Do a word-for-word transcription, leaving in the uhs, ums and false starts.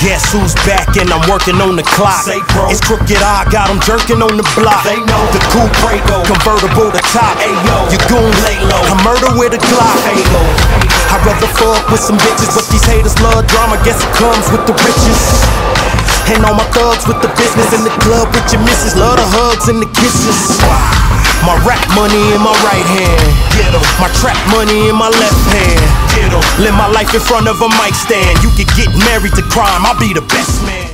Guess who's back and I'm working on the clock. It's Crooked I, got them jerking on the block. They know the coupe, convertible to top. You goon, lay low. I murder with a Glock. I'd rather fuck with some bitches, but these haters love drama. Guess it comes with the riches. And all my thugs with the business in the club with your missus. Love the hugs and the kisses. My rap money in my right hand, my trap money in my left hand. Live my life in front of a mic stand. You could get married to crime, I'll be the best man.